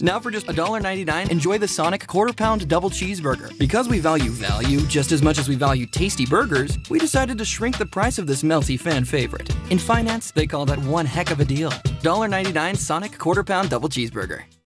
Now for just $1.99, enjoy the Sonic quarter-pound double cheeseburger. Because we value value just as much as we value tasty burgers, we decided to shrink the price of this melty fan favorite. In finance, they call that one heck of a deal. $1.99 Sonic quarter-pound double cheeseburger.